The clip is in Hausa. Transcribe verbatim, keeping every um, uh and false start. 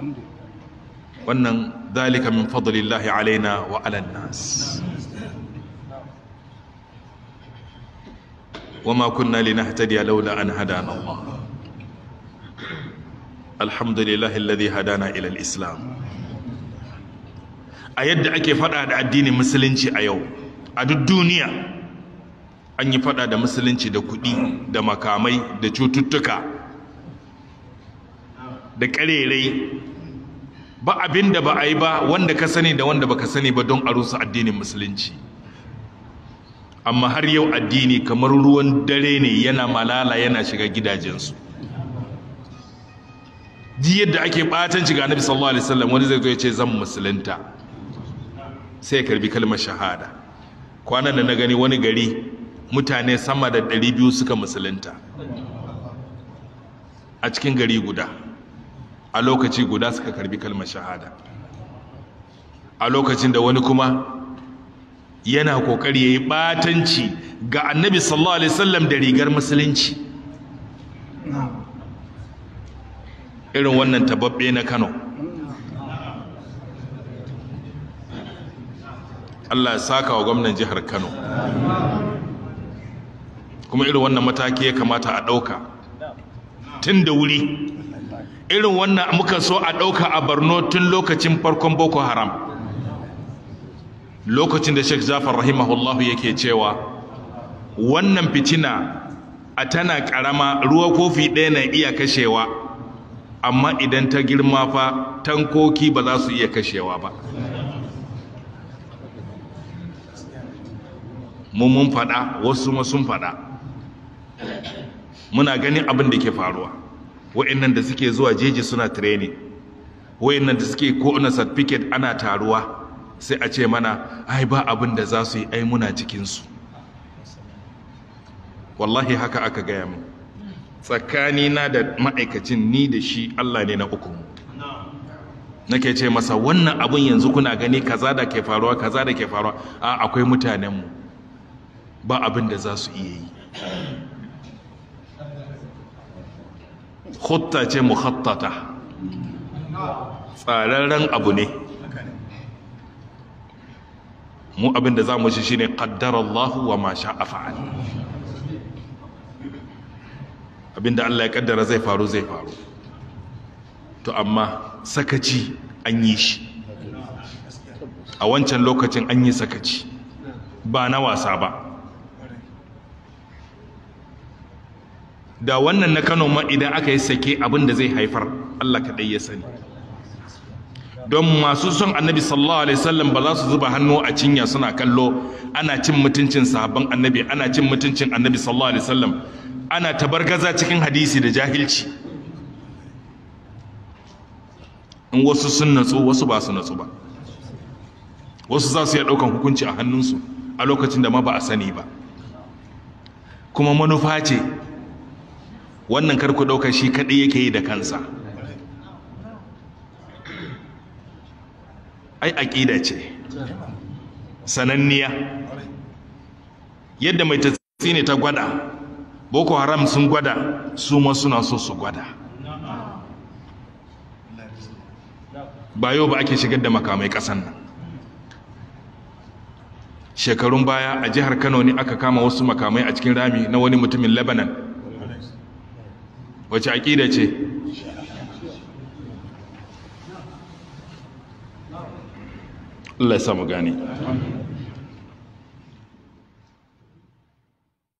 wannan dalika min fadlillahi alaina wa ala nas wama kunna linahtadiya laula an hadana Allah alhamdulillahi alladhi hadana ila al-islam. A yadda ake fada da addinin musulunci a yau a duk duniya an yi fada da musulunci da kuɗi da makamai da cututtuka da ƙarerai, ba abin da ba a yi ba wanda ka sani da wanda baka sani ba don a rusa addinin musulunci. Amma har yau addini kamar ruwan dare ne, yana malala yana shiga gidajensu. Ji yadda ake ɓatanci ga Annabi sallallahu alaihi wasallam, wani zai zo ya ce zan musulunta sai ya karbi kalmar shahada. Kwanan da na gani wani gari mutane sama da ɗari biyu suka musulunta a cikin gari guda, a lokaci guda suka karbi kalmar shahada, a lokacin da wani kuma yana kokari yayi batanci ga Annabi sallallahu alaihi wasallam da rigar musulunci. Irin wannan tababbe na Kano, Allah ya saka wa gwamnan jihar Kano. Kuma irin wannan mataki ya kamata a ɗauka tun da wuri. Irin wannan muka so a ɗauka a Borno tun lokacin farkon Boko Haram, lokacin da Sheikh Jafar rahimahullahu yake cewa wannan fitina a tana ƙarama ruwa kofi ɗaya na iya kashewa, amma idan ta girma fa tankoki ba za su iya kashewa ba. Mu mun faɗa, wasu ma sun faɗa. Muna ganin abin da ke faruwa. Wa'annan da suke zuwa jeji suna training, wa'annan da suke ko na certificate ana taruwa, sai a ce mana ai ba abin da za su yi, ai muna cikinsu. Wallahi haka aka gaya mu. Tsakanina da ma'aikacin ni da shi Allah ne na uku. Nake ce masa wannan abin yanzu kuna gani kaza da ke faruwa kaza da ke faruwa, a akwai mutanenmu ba abin da za su iya yi. Khutta ce mukhattata, tsararren abu ne. Mu abin da za mu shi shine qaddarallahu wa ma sha'a fa'al. Abinda Allah ya kaddara zai faru zai faru. To amma sakaci an yi shi. A wancan lokacin an yi sakaci, ba na wasa ba. Da wannan na Kano ma idan aka yi sake abin da zai haifar Allah kaɗai ya sani. Don masu son Annabi sallallahu alaihi wasallam ba za su zuba hannu a cinya suna kallo ana cin mutuncin sahabban Annabi, ana cin mutuncin Annabi sallallahu alaihi wasallam, ana tabargaza cikin hadisi da jahilci. In wasu sun natsu, wasu ba su natsu ba. Wasu za su iya ɗaukan hukunci a hannunsu a lokacin da ma ba a sani ba. Kuma manufa ce, wannan karku ɗauka shi kaɗai yake yi da kansa. Ai aƙida ce sananniya, yadda mai tasiri ne ta gwada, Boko Haram sun gwada, su ma suna so su gwada. Ba yau ba ake shigar da makamai ƙasan nan. Shekarun baya a jihar Kano ne aka kama wasu makamai a cikin rami na wani mutumin Lebanon. Wace aƙida ce? Allah ya samu gane.